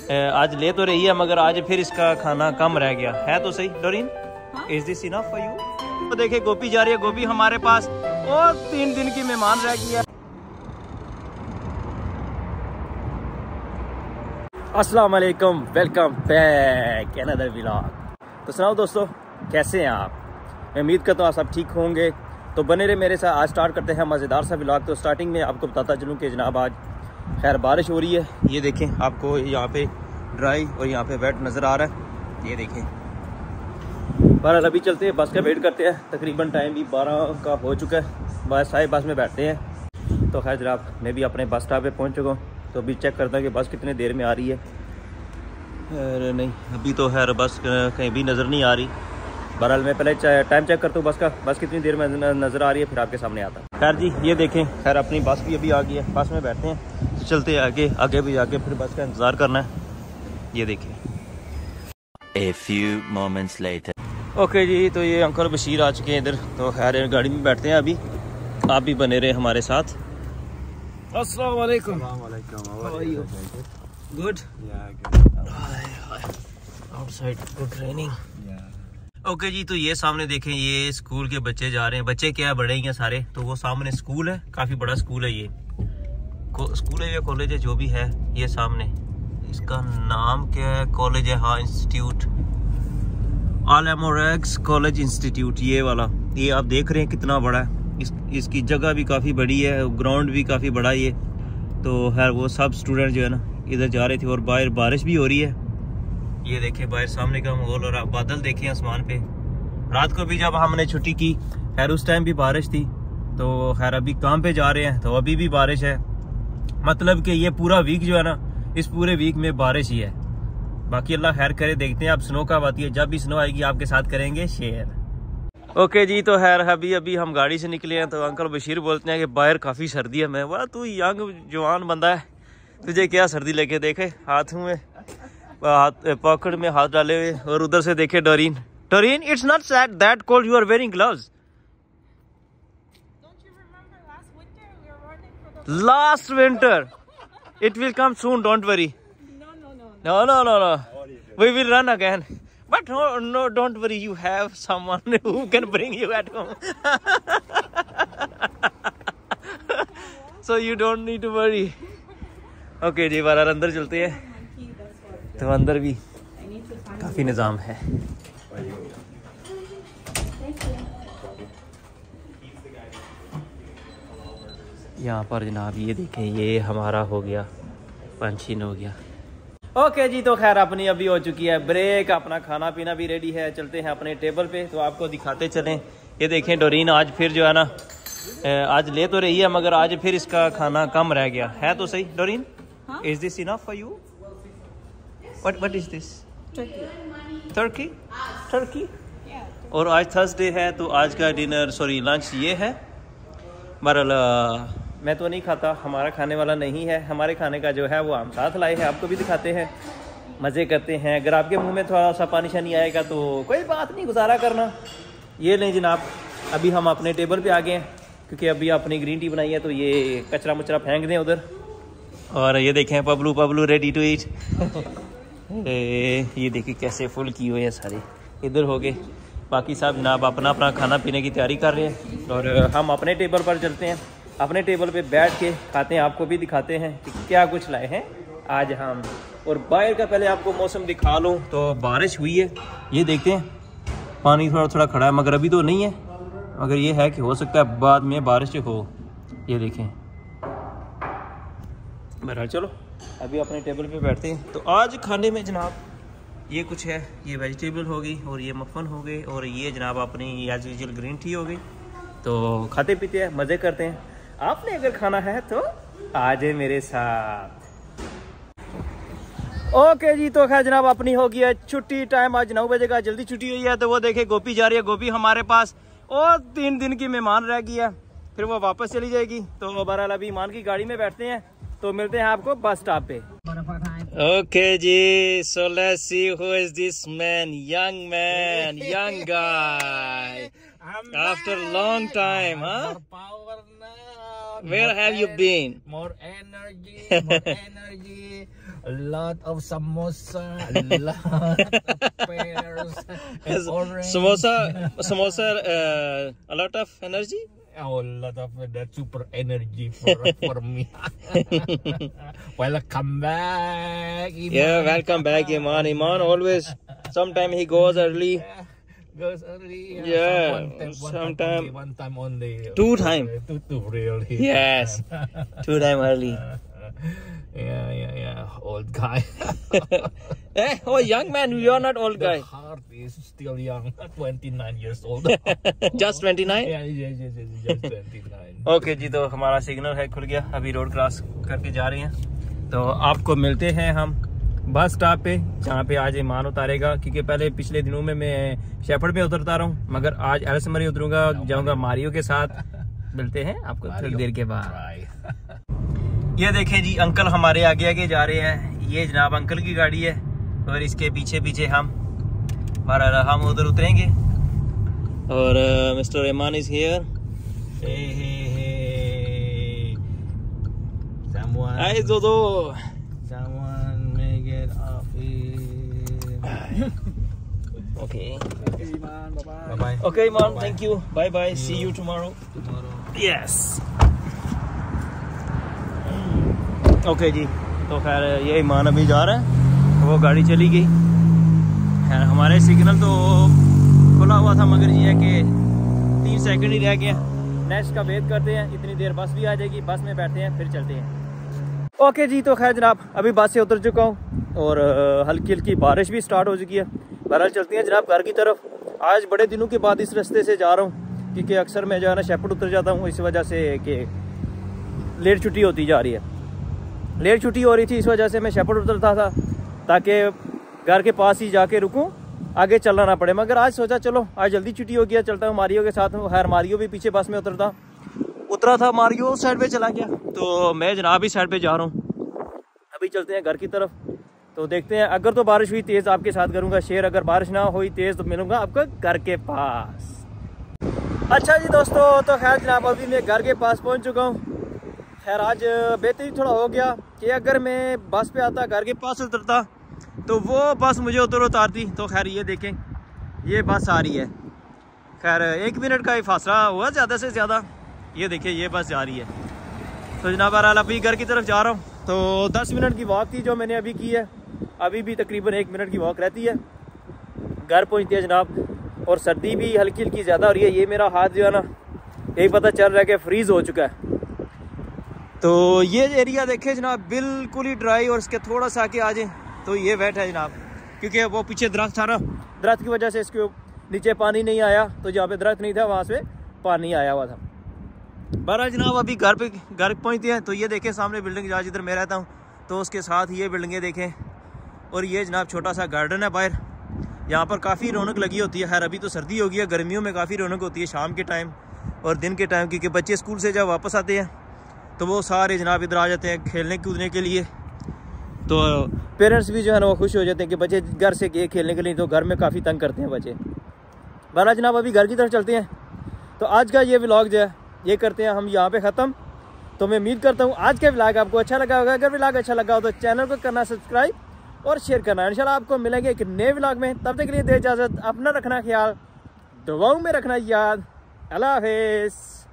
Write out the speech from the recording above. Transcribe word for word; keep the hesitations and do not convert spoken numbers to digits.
आज ले तो रही है मगर आज फिर इसका खाना कम रह गया है। तो सही Doreen, is this enough for you? तो देखिए गोपी जा रही है, गोपी हमारे पास और तीन दिन की मेहमान रह गई है। अस्सलाम वालेकुम, वेलकम बैक अनदर व्लॉग। तो सुनाओ दोस्तों, कैसे हैं आप? मैं उम्मीद करता हूँ आप सब ठीक होंगे। तो बने रहे मेरे साथ। आज स्टार्ट करते हैं मज़ेदार सा व्लॉग। तो स्टार्टिंग में आपको बताता चलूँ कि जनाब आज खैर बारिश हो रही है। ये देखें, आपको यहाँ पे ड्राई और यहाँ पे वेट नज़र आ रहा है। ये देखें, बहरहाल अभी चलते हैं, बस का वेट करते हैं। तकरीबन टाइम भी बारह का हो चुका है। बस सारे बस में बैठते हैं। तो खैर जनाब मैं भी अपने बस स्टॉप पे पहुँच चुका हूँ। तो अभी चेक करता हूँ कि बस कितने देर में आ रही है। अरे नहीं, अभी तो खैर बस कहीं भी नज़र नहीं आ रही। बहरहाल मैं पहले टाइम चेक करता हूँ बस का, बस कितनी देर में नज़र आ रही है, फिर आपके सामने आता है। खैर जी ये देखें, खैर अपनी बस भी अभी आ गई है। बस में बैठते हैं, तो चलते हैं आगे, आगे भी आगे फिर बस का इंतज़ार करना है। ये देखें। A few moments later. Okay जी, तो ये अंकल बशीर आ चुके हैं इधर। तो खैर गाड़ी में बैठते हैं अभी, आप भी बने रहे हमारे साथ। अस्सलाम वालेकुम। Good. Outside good raining. Okay जी, तो ये सामने देखें, ये स्कूल के बच्चे जा रहे हैं। बच्चे क्या है, बड़े ही हैं सारे। तो वो सामने स्कूल है, काफ़ी बड़ा स्कूल है। ये स्कूल है या कॉलेज है, जो भी है। ये सामने इसका नाम क्या है, कॉलेज है, हाँ इंस्टीट्यूट, आल-ए-मोरेक्स कॉलेज इंस्टीट्यूट, ये वाला। ये आप देख रहे हैं कितना बड़ा है। इस, इसकी जगह भी काफ़ी बड़ी है, ग्राउंड भी काफ़ी बड़ा है ये। तो खैर वो सब स्टूडेंट जो है ना इधर जा रहे थे। और बाहर बारिश भी हो रही है। ये देखें बाहर सामने का माहौल, और बादल देखें आसमान पे। रात को भी जब हमने छुट्टी की, खैर उस टाइम भी बारिश थी। तो खैर अभी काम पे जा रहे हैं तो अभी भी बारिश है। मतलब कि ये पूरा वीक जो है ना, इस पूरे वीक में बारिश ही है। बाकी अल्लाह खैर करे, देखते हैं अब स्नो कब आती है। जब भी स्नो आएगी आपके साथ करेंगे शेयर। ओके जी, तो खैर अभी अभी हम गाड़ी से निकले हैं। तो अंकल बशीर बोलते हैं कि बाहर काफ़ी सर्दी है। मैं वाह, तू यंग जवान बंदा है, तुझे क्या सर्दी लगे। देखे हाथ में हाथ पॉकेट में हाथ डाले हुए, और उधर से देखे Doreen. Doreen, it's not that cold, you are wearing gloves. Last winter, it will come soon, don't worry. No, no, no, no, no, no, no. We will run again. But no, no, don't worry. You have someone who can bring you at home. So you don't need to worry. Okay जी, bar अंदर चलते हैं। तो अंदर भी काफी निजाम है। यहाँ पर जनाब ये देखें, ये हमारा हो गया पंचीन हो गया। ओके जी, तो खैर अपनी अभी हो चुकी है ब्रेक, अपना खाना पीना भी रेडी है। चलते हैं अपने टेबल पे, तो आपको दिखाते चलें। ये देखें डोरीन आज फिर जो है ना, आज ले तो रही है मगर आज फिर इसका खाना कम रह गया है। तो सही Doreen, is this enough for you? What what is this? Turkey. Turkey. और आज थर्सडे है, तो आज का डिनर सॉरी लंच ये है। बहरहाल मैं तो नहीं खाता, हमारा खाने वाला नहीं है। हमारे खाने का जो है वो हम साथ लाए हैं, आपको भी दिखाते हैं, मज़े करते हैं। अगर आपके मुंह में थोड़ा सा पानी शानी आएगा तो कोई बात नहीं, गुजारा करना। ये नहीं जनाब, अभी हम अपने टेबल पे आ गए हैं, क्योंकि अभी अपनी ग्रीन टी बनाई है। तो ये कचरा मुचरा फेंक दें उधर। और ये देखें Pablu Pablu ready to eat. ये देखिए कैसे फुल की हुए हैं सारे, इधर हो गए। बाकी सब जनाब अपना अपना खाना पीने की तैयारी कर रहे हैं, और हम अपने टेबल पर चलते हैं। अपने टेबल पे बैठ के खाते हैं, आपको भी दिखाते हैं कि क्या कुछ लाए हैं आज हम। और बाहर का पहले आपको मौसम दिखा लूँ, तो बारिश हुई है। ये देखते हैं पानी थोड़ा थोड़ा खड़ा है, मगर अभी तो नहीं है। मगर ये है कि हो सकता है बाद में बारिश हो। ये देखें। बहरहाल चलो अभी अपने टेबल पे बैठते हैं। तो आज खाने में जनाब ये कुछ है, ये वेजिटेबल हो गई, और ये मक्खन हो गए, और ये जनाब अपनी एज यूजुअल ग्रीन टी हो गई। तो खाते पीते हैं, मज़े करते हैं। आपने अगर खाना है तो आ जाए मेरे साथ। ओके जी, तो खैर जनाब अपनी हो गई है छुट्टी। टाइम आज नौ बजे का, जल्दी छुट्टी हुई है। तो वो देखे गोपी जा रही है, गोपी हमारे पास और तीन दिन की मेहमान रह गई है, फिर वो वापस चली जाएगी। तो बहरहाल अभी ईमान की गाड़ी में बैठते हैं, तो मिलते हैं आपको बस स्टॉप पे। ओके जी, so let's see who is this man, young man, young guy after long time. हाँ Where have you been? More energy, more energy. A lot of samosa, a lot of pears and orange. Samosa, samosa, uh, a lot of energy. Oh, a lot of that super energy for for me. Welcome back, Iman. Yeah, welcome back, Iman. Iman always. Sometime he goes early. Goes early. Yeah. Yeah, One time, one sometime. time only, one time only. Two time. Two, two really. Yes, two time early. Yeah, yeah, yeah. Old guy. Eh, oh, young man, you are not old guy. The heart is still young. twenty-nine years old. Just twenty-nine. Yeah, yes, yes, yes, just twenty-nine. Okay जी, तो हमारा signal है खुल गया, अभी road cross करके जा रहे हैं। तो आपको मिलते हैं हम बस स्टॉप पे, जहाँ पे आज ईमान उतारेगा, क्योंकि पहले पिछले दिनों में मैं शेफर्ड में उतरता रहा हूँ, मगर आज एल्समरी उतरूंगा, जाऊंगा मारियो के साथ। मिलते हैं आपको थोड़ी देर के बाद। ये देखें जी, अंकल हमारे आगे आगे जा रहे हैं। ये जनाब अंकल की गाड़ी है और इसके पीछे पीछे हम हमारा हम उधर उतरेंगे। और mister Iman is here. Hey, hey, hey. Someone. Hi Jojo. Someone may get off here. Okay. Okay, man. Bye-bye. Bye-bye. Okay, man. Thank you. Bye bye. See you tomorrow. Tomorrow. Yes. Okay जी, तो खैर ये ईमान अभी जा रहा है, वो गाड़ी चली गई। खैर हमारे सिग्नल तो खुला हुआ था, मगर ये है कि तीन सेकंड ही रह गए। नेक्स्ट का वेट करते हैं, इतनी देर बस भी आ जाएगी, बस में बैठते हैं फिर चलते हैं। ओके जी, तो खैर जनाब अभी बस से उतर चुका हूँ और हल्की हल्की बारिश भी स्टार्ट हो चुकी है। बहरहाल चलते हैं जनाब घर की तरफ। आज बड़े दिनों के बाद इस रास्ते से जा रहा हूँ, क्योंकि अक्सर मैं जो है ना शेफर्ड उतर जाता हूँ, इस वजह से कि लेट छुट्टी होती जा रही है। लेट छुट्टी हो रही थी, इस वजह से मैं शेफर्ड उतरता था ताकि घर के पास ही जाके रुकूं, आगे चलना ना पड़े। मगर आज सोचा चलो आज जल्दी छुट्टी हो गया, चलता हूँ मारियो के साथ। खैर मारियो भी पीछे बस में उतरता उतरा था, मारियो उस साइड पे चला गया, तो मैं जनाब इस साइड पे जा रहा हूँ। अभी चलते हैं घर की तरफ, तो देखते हैं। अगर तो बारिश हुई तेज़ आपके साथ करूँगा शेयर, अगर बारिश ना हुई तेज़ तो मिलूंगा आपको घर के पास। अच्छा जी दोस्तों, तो खैर जनाब अभी मैं घर के पास पहुँच चुका हूँ। खैर आज बेहतरी थोड़ा हो गया कि अगर मैं बस पे आता घर के पास उतरता तो वो बस मुझे उतर उतारती। तो खैर ये देखें, ये बस आ रही है। खैर एक मिनट का ही फासला हुआ ज़्यादा से ज़्यादा। ये देखिए ये बस जा रही है। तो जनाब बहरहाल अभी घर की तरफ जा रहा हूँ। तो दस मिनट की वॉक थी जो मैंने अभी की है, अभी भी तकरीबन एक मिनट की वॉक रहती है। घर पहुँचती है जनाब, और सर्दी भी हल्की हल्की ज़्यादा हो रही है। ये मेरा हाथ जो है ना, यही पता चल रहा है कि फ्रीज़ हो चुका है। तो ये एरिया देखे जनाब बिल्कुल ही ड्राई, और इसके थोड़ा सा आके आ जाए तो ये वेट है जनाब, क्योंकि वो पीछे दरख्त था ना, दरख्त की वजह से इसके नीचे पानी नहीं आया, तो जहाँ पे दरख्त नहीं था वहाँ से पानी आया हुआ था। बहरहाल जनाब अभी घर पे घर पहुँचते हैं। तो ये देखें सामने बिल्डिंग जहाँ जिधर मैं रहता हूँ, तो उसके साथ ये बिल्डिंगें देखें, और ये जनाब छोटा सा गार्डन है बाहर। यहाँ पर काफ़ी रौनक लगी होती है। खैर अभी तो सर्दी हो गई है, गर्मियों में काफ़ी रौनक होती है शाम के टाइम और दिन के टाइम, क्योंकि बच्चे स्कूल से जब वापस आते हैं तो वो सारे जनाब इधर आ जाते हैं खेलने कूदने के लिए। तो पेरेंट्स भी जो है ना वो खुश हो जाते हैं कि बच्चे घर से गए खेलने के लिए, तो घर में काफ़ी तंग करते हैं बच्चे। बहरहाल जनाब अभी घर की तरफ चलते हैं। तो आज का ये व्लॉग जो है ये करते हैं हम यहाँ पे ख़त्म। तो मैं उम्मीद करता हूँ आज का व्लॉग आपको अच्छा लगा होगा। अगर व्लॉग अच्छा लगा हो तो चैनल को करना सब्सक्राइब और शेयर करना। इंशाल्लाह आपको मिलेंगे एक नए व्लॉग में। तब तक के लिए दे इजाज़त, अपना रखना ख्याल, दुआओं में रखना याद। अल्लाह हाफ़िज़।